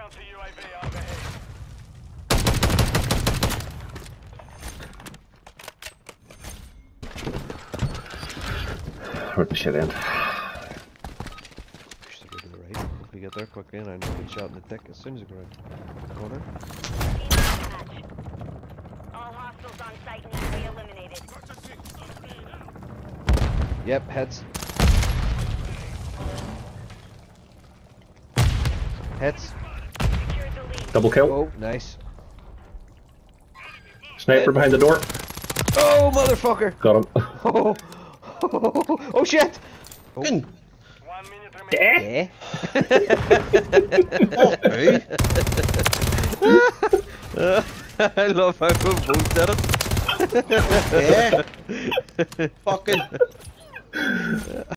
Counter UAV overhead. Where'd the shit end? Push the go to the right. Hopefully get there quickly and I know get shot in the dick as soon as I go around the corner. All hostiles on site need to be eliminated. Yep, heads. Heads. Secure the lead. Double kill. Oh, nice. Sniper behind the door. Oh, motherfucker! Got him. Oh, oh shit! Oh. 1 minute remaining. Yeah. I love how we both did it. Yeah. Fucking.